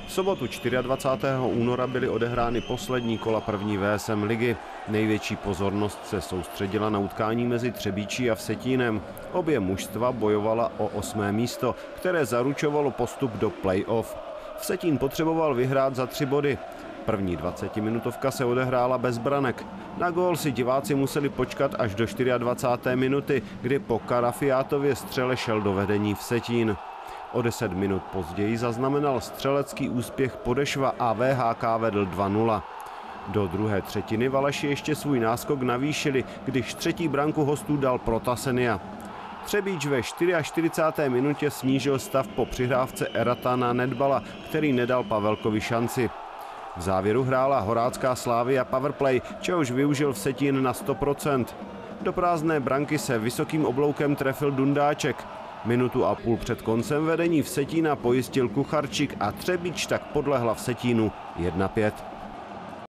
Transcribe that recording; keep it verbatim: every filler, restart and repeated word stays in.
V sobotu dvacátého čtvrtého února byly odehrány poslední kola první V S M ligy. Největší pozornost se soustředila na utkání mezi Třebíčí a Vsetínem. Obě mužstva bojovala o osmé místo, které zaručovalo postup do play-off. Vsetín potřeboval vyhrát za tři body. První dvacetiminutovka se odehrála bez branek. Na gól si diváci museli počkat až do dvacáté čtvrté minuty, kdy po Karafiátově střele šel do vedení Vsetín. O deset minut později zaznamenal střelecký úspěch Podešva a V H K vedl dva nula. Do druhé třetiny Valaši ještě svůj náskok navýšili, když třetí branku hostů dal Protasenia. Třebíč ve čtyřiadvacáté čtvrté minutě snížil stav po přihrávce Erata na Nedbala, který nedal Pavelkovi šanci. V závěru hrála horácká Slavia powerplay, čehož využil Vsetín na sto procent. Do prázdné branky se vysokým obloukem trefil Dundáček. Minutu a půl před koncem vedení Vsetína pojistil Kucharčík a Třebíč tak podlehla Vsetínu jedna pět.